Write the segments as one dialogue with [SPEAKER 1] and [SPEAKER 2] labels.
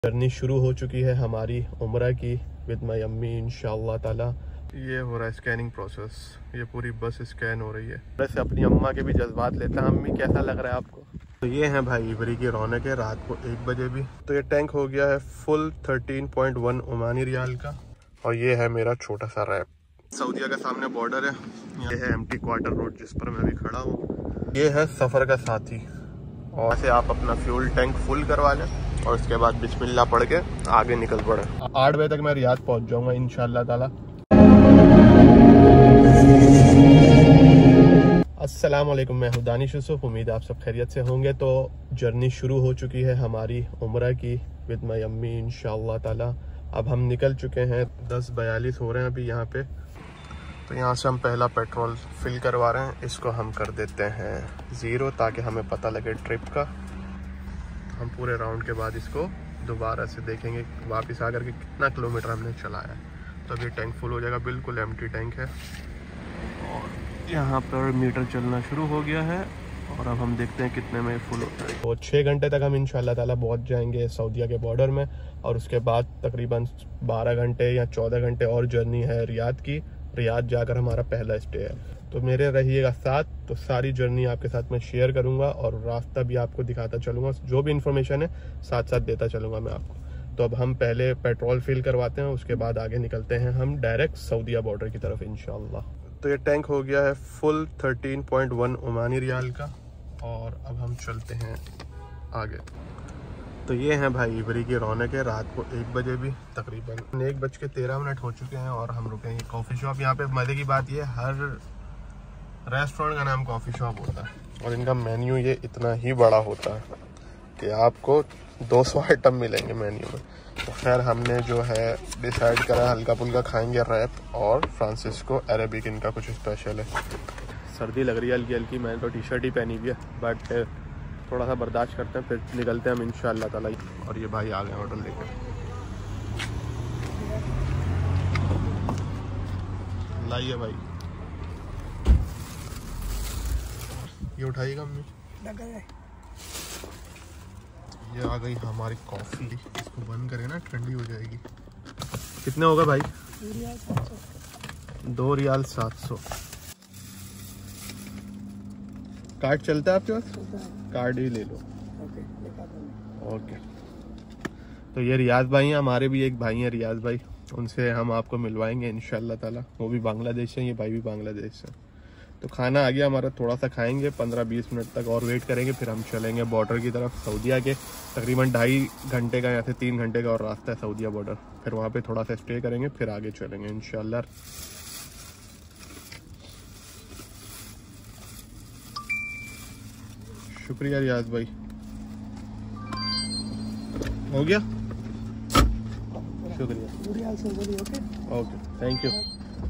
[SPEAKER 1] Journey शुरू हो चुकी है हमारी उम्रा की विद माई अम्मी इंशाअल्लाह ताला। ये हो रहा है स्कैनिंग प्रोसेस, ये पूरी बस स्कैन हो रही है। वैसे अपनी अम्मा के भी जज्बात लेता है। अम्मी कैसा लग रहा है आपको? तो ये है भाई इबरी की रौनक है रात को 1 बजे भी। तो ये टैंक हो गया है फुल 13.1 ओमानी रियाल का। और ये है मेरा छोटा सा रैप। सऊदीया का सामने बॉर्डर है, ये है एम्प्टी क्वार्टर रोड जिस पर मैं भी खड़ा हूँ। ये है सफ़र का साथी। और ऐसे आप अपना फ्यूल टैंक फुल करवा लें और उसके बाद बिस्मिल्लाह पढ़ के आगे निकल पड़े। 8 बजे तक मैं रियाद पहुंच जाऊंगा इंशाअल्लाह ताला। अस्सलाम वालेकुम, मैं हूं दानिश यूसुफ। उम्मीद आप सब खैरियत से होंगे। तो जर्नी शुरू हो चुकी है हमारी उम्रा की विद माई अम्मी इंशाअल्लाह ताला। अब हम निकल चुके हैं, 10:42 हो रहे हैं अभी यहाँ पे। तो यहाँ से हम पहला पेट्रोल फिल करवा रहे हैं। इसको हम कर देते हैं 0 ताकि हमें पता लगे ट्रिप का। हम पूरे राउंड के बाद इसको दोबारा से देखेंगे वापस आकर के कितना किलोमीटर हमने चलाया है। तो अब ये टैंक फुल हो जाएगा, बिल्कुल एम्प्टी टैंक है। और यहाँ पर मीटर चलना शुरू हो गया है और अब हम देखते हैं कितने में फुल होता है। तो 6 घंटे तक हम इंशाअल्लाह ताला पहुँच जाएंगे सऊदीया के बॉर्डर में। और उसके बाद तकरीबन 12 घंटे या 14 घंटे और जर्नी है रियाद की। रियाद जाकर हमारा पहला स्टे है। तो मेरे रहिएगा साथ, तो सारी जर्नी आपके साथ मैं शेयर करूंगा और रास्ता भी आपको दिखाता चलूंगा। जो भी इंफॉर्मेशन है साथ साथ देता चलूंगा मैं आपको। तो अब हम पहले पेट्रोल फिल करवाते हैं, उसके बाद आगे निकलते हैं हम डायरेक्ट सऊदीया बॉर्डर की तरफ इंशाअल्लाह। तो ये टैंक हो गया है फुल 13.1 ओमानी रियाल का। और अब हम चलते हैं आगे। तो ये है भाई इबरी की रौनक है रात को 1 बजे भी। तकरीबन 1:13 हो चुके हैं और हम रुके हैं कॉफ़ी शॉप। यहाँ पे मज़े की बात ये, हर रेस्टोरेंट का नाम कॉफ़ी शॉप होता है और इनका मेन्यू ये इतना ही बड़ा होता है कि आपको 200 आइटम मिलेंगे मेन्यू में। तो खैर हमने जो है डिसाइड करा हल्का फुल्का खाएंगे रैप और फ्रांसिस्को अरेबिक, इनका कुछ स्पेशल है। सर्दी लग रही है हल्की हल्की, मैंने तो टी शर्ट ही पहनी हुई है, बट थोड़ा सा बर्दाश्त करते हैं, फिर निकलते हैं हम इंशाअल्लाह ताला। और ये भाई आ गए ऑर्डर लेकर। लाइए भाई, ये उठाइएगा अम्मी। ये आ गई हमारी कॉफ़ी। इसको बंद करें ना, ठंडी हो जाएगी। कितने होगा भाई? 2 रियाल 700। कार्ड चलता है आपके पास? कार्ड ही ले लो। ओके। तो ये रियाज भाई हैं, हमारे भी एक भाई हैं रियाज भाई, उनसे हम आपको मिलवाएंगे इंशाअल्लाह ताला। वो भी बांग्लादेश से, ये भाई भी बांग्लादेश से। तो खाना आ गया हमारा, थोड़ा सा खाएंगे, 15-20 मिनट तक और वेट करेंगे, फिर हम चलेंगे बॉर्डर की तरफ सऊदीया के। तकरीबन 2.5 घंटे का या फिर 3 घंटे का और रास्ता है सऊदीया बॉर्डर। फिर वहाँ पे थोड़ा सा स्टे करेंगे, फिर आगे चलेंगे इंशाअल्लाह। शुक्रिया रियाज भाई। हो गया, शुक्रिया। Okay, thank you.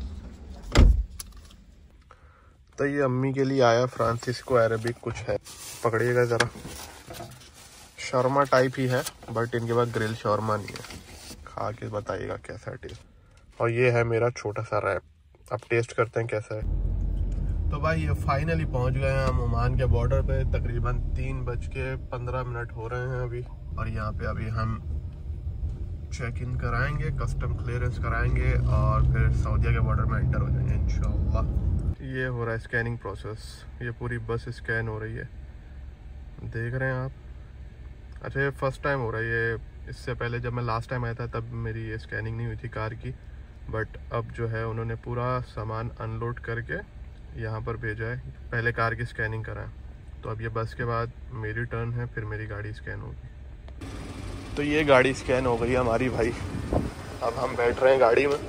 [SPEAKER 1] तो ये अम्मी के लिए आया फ्रांसिस्को अरेबिक कुछ है, पकड़िएगा ज़रा। शॉर्मा टाइप ही है बट इनके पास ग्रिल शॉर्मा नहीं है। खा के बताइएगा कैसा है टेस्ट। और ये है मेरा छोटा सा रैप, अब टेस्ट करते हैं कैसा है। तो भाई ये फाइनली पहुंच गए हैं हम ओमान के बॉर्डर पे। तकरीबन 3:15 हो रहे हैं अभी। और यहाँ पे अभी हम चेक इन कराएंगे, कस्टम क्लियरेंस कराएंगे और फिर सऊदीया के बॉर्डर में एंटर हो जाएंगे इंशाअल्लाह। ये हो रहा है स्कैनिंग प्रोसेस, ये पूरी बस स्कैन हो रही है, देख रहे हैं आप। अच्छा, ये फर्स्ट टाइम हो रहा है ये। इससे पहले जब मैं लास्ट टाइम आया था तब मेरी ये स्कैनिंग नहीं हुई थी कार की। बट अब जो है उन्होंने पूरा सामान अनलोड करके यहाँ पर भेजा है, पहले कार की स्कैनिंग कराएं। तो अब ये बस के बाद मेरी टर्न है, फिर मेरी गाड़ी स्कैन होगी। तो ये गाड़ी स्कैन हो गई हमारी भाई। अब हम बैठ रहे हैं गाड़ी में।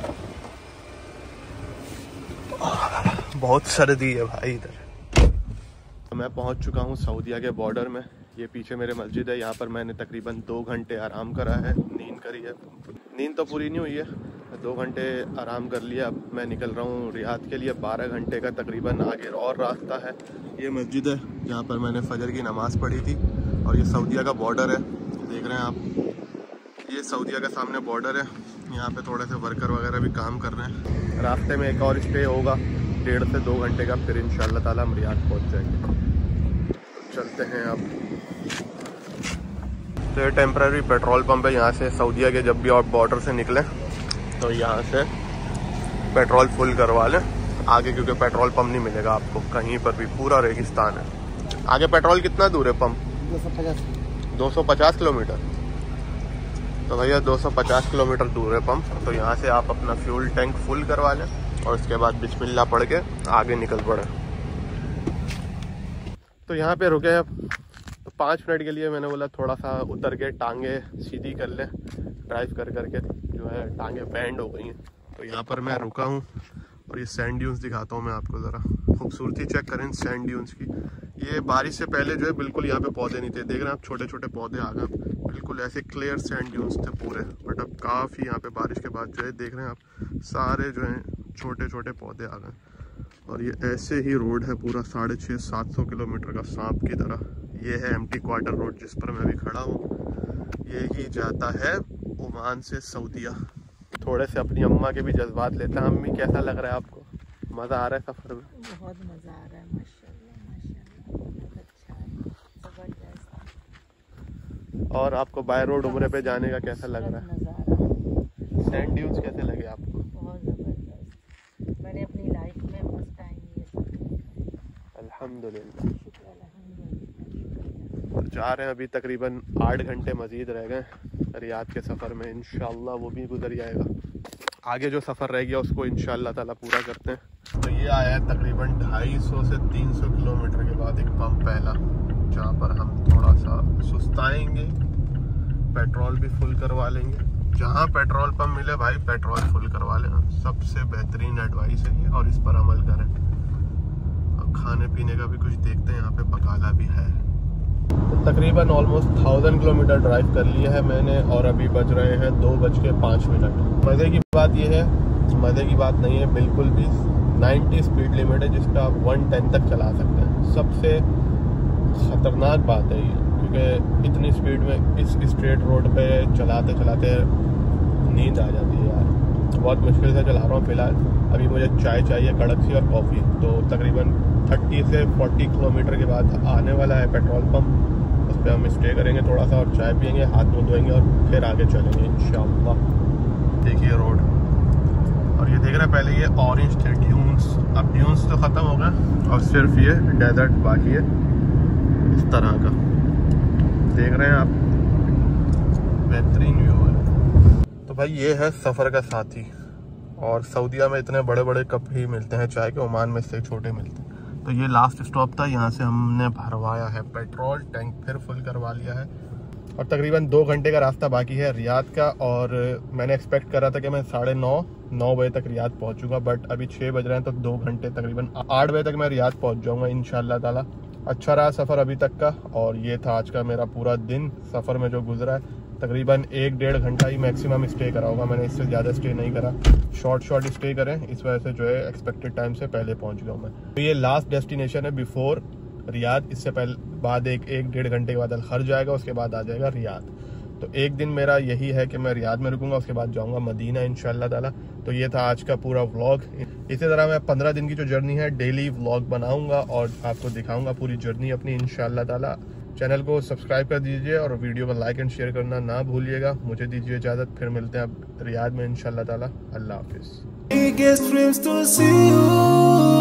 [SPEAKER 1] बहुत सर्दी है भाई इधर। तो मैं पहुंच चुका हूं सऊदीया के बॉर्डर में। ये पीछे मेरे मस्जिद है, यहाँ पर मैंने तकरीबन 2 घंटे आराम करा है, नींद करी है। नींद तो पूरी नहीं हुई है, 2 घंटे आराम कर लिया। अब मैं निकल रहा हूँ रियाद के लिए। 12 घंटे का तकरीबन आगे और रास्ता है। ये मस्जिद है जहाँ पर मैंने फजर की नमाज़ पढ़ी थी। और ये सऊदीया का बॉर्डर है, देख रहे हैं आप। ये सऊदीया का सामने बॉर्डर है। यहाँ पे थोड़े से वर्कर वगैरह भी काम कर रहे हैं। रास्ते में एक और स्टे होगा 1.5 से 2 घंटे का, फिर इंशाअल्लाह ताला हम रियाद पहुँच जाएंगे। चलते हैं अब। तो ये टेम्प्रेरी पेट्रोल पंप है यहाँ से सऊदीया के। जब भी आप बॉर्डर से निकलें तो यहाँ से पेट्रोल फुल करवा लें आगे, क्योंकि पेट्रोल पंप नहीं मिलेगा आपको कहीं पर भी, पूरा रेगिस्तान है। आगे पेट्रोल कितना दूर है पंप? 250 किलोमीटर। तो भैया 250 किलोमीटर दूर है पंप। तो यहाँ से आप अपना फ्यूल टैंक फुल करवा लें और उसके बाद बिस्मिल्लाह पढ़ के आगे निकल पड़े। तो यहाँ पे रुके हैं तो 5 मिनट के लिए मैंने बोला थोड़ा सा उतर के टांगे सीधी कर लें। ड्राइव कर करके जो है टांगे बैंड हो गई हैं। तो यहाँ पर मैं रुका हूँ और ये सैंड ड्यून्स दिखाता हूँ मैं आपको। ज़रा खूबसूरती चेक करें सैंड ड्यून्स की। ये बारिश से पहले जो है बिल्कुल यहाँ पे पौधे नहीं थे, देख रहे हैं आप, छोटे छोटे पौधे आ गए, बिल्कुल ऐसे क्लियर सैंड ड्यून्स थे पूरे। बट अब काफ़ी यहाँ पे बारिश के बाद जो है देख रहे हैं आप सारे जो हैं छोटे छोटे पौधे आ गए। और ये ऐसे ही रोड है पूरा 650-700 किलोमीटर का सांप की तरह। ये है एम्प्टी क्वार्टर रोड जिस पर मैं अभी खड़ा हूँ। ये ही जाता है ओमान से सऊदीया। थोड़े से अपनी अम्मा के भी जज्बात लेते हैं। अम्मी कैसा लग रहा है आपको? मज़ा आ रहा है सफ़र में?
[SPEAKER 2] बहुत मज़ा आ रहा है, माशाल्लाह माशाल्लाह, बहुत अच्छा है, ज़बरदस्त।
[SPEAKER 1] और आपको बाय रोड उम्रे पे जाने का कैसा लग रहा है?
[SPEAKER 2] नज़ारा
[SPEAKER 1] सैंड ड्यून्स कैसे लगे आपको?
[SPEAKER 2] बहुत ज़बरदस्त। मैंने अपनी लाइफ में फर्स्ट टाइम ये सब देखा।
[SPEAKER 1] अल्हम्दुलिल्लाह।
[SPEAKER 2] शुक्र अल्हम्दुलिल्लाह।
[SPEAKER 1] तो जा रहे हैं अभी, तकरीबन 8 घंटे मज़ीद रह गए रियाद के सफ़र में। इंशाल्लाह वो भी गुजर जाएगा। आगे जो सफ़र रह गया उसको इंशाल्लाह ताला पूरा करते हैं। तो ये आया है तकरीबन 250 से 300 किलोमीटर के बाद एक पंप पहला, जहाँ पर हम थोड़ा सा सुस्ताएंगे, पेट्रोल भी फुल करवा लेंगे। जहाँ पेट्रोल पंप मिले भाई पेट्रोल फुल करवा लेना, सबसे बेहतरीन एडवाइस है ये, और इस पर अमल करें। अब खाने पीने का भी कुछ देखते हैं, यहाँ पे बकाला भी है। तो तकरीबन ऑलमोस्ट 1000 किलोमीटर ड्राइव कर लिया है मैंने और अभी बज रहे हैं 2:05। मज़े की बात यह है, मज़े की बात नहीं है बिल्कुल भी, 90 स्पीड लिमिट है जिसका आप 110 तक चला सकते हैं। सबसे ख़तरनाक बात है ये, क्योंकि इतनी स्पीड में इस स्ट्रेट रोड पे चलाते चलाते नींद आ जाती है यार। बहुत मुश्किल से चला रहा हूँ फ़िलहाल। अभी मुझे चाय चाहिए कड़क सी और कॉफ़ी। तो तकरीबन 30 से 40 किलोमीटर के बाद आने वाला है पेट्रोल पंप। उस पर हम स्टे करेंगे थोड़ा सा और चाय पियेंगे, हाथ मुँह धोएंगे और फिर आगे चलेंगे इंशाअल्लाह। देखिए रोड, और ये देख रहे हैं पहले ये ऑरेंज थे ड्यून्स, अब ड्यून्स तो ख़त्म हो गए और सिर्फ ये डेजर्ट बाकी है इस तरह का। देख रहे हैं आप, बेहतरीन व्यू है। तो भाई ये है सफ़र का साथी। और सऊदीया में इतने बड़े बड़े कप ही मिलते हैं चाय के, ओमान में से छोटे मिलते हैं। तो ये लास्ट स्टॉप था, यहाँ से हमने भरवाया है पेट्रोल, टैंक फिर फुल करवा लिया है और तकरीबन 2 घंटे का रास्ता बाकी है रियाद का। और मैंने एक्सपेक्ट करा था कि मैं 9:30 बजे तक रियाद पहुँचूँगा, बट अभी 6 बज रहे हैं तो 2 घंटे, तकरीबन 8 बजे तक मैं रियाद पहुँच जाऊँगा इंशाअल्लाह ताला। अच्छा रहा सफ़र अभी तक का, और ये था आज का मेरा पूरा दिन सफ़र में जो गुजरा है। तकरीबन 1-1.5 घंटा ही मैक्सिमम स्टे करा होगा मैंने, इससे ज़्यादा स्टे नहीं करा। शॉर्ट स्टे करें, इस वजह से जो है एक्सपेक्टेड टाइम से पहले पहुंच गया हूँ मैं। तो ये लास्ट डेस्टिनेशन है बिफोर रियाद। इससे पहले बाद 1-1.5 घंटे के बाद अल-खर जाएगा, उसके बाद आ जाएगा रियाद। तो एक दिन मेरा यही है कि मैं रियाद में रुकूंगा, उसके बाद जाऊँगा मदीना इंशाअल्लाह ताला। तो ये था आज का पूरा व्लॉग। इसी तरह मैं 15 दिन की जो जर्नी है डेली व्लॉग बनाऊँगा और आपको दिखाऊँगा पूरी जर्नी अपनी इंशाअल्लाह ताला। चैनल को सब्सक्राइब कर दीजिए और वीडियो को लाइक एंड शेयर करना ना भूलिएगा। मुझे दीजिए इजाज़त, फिर मिलते हैं अब रियाद में इंशाअल्लाह ताला। अल्लाह हाफिज़।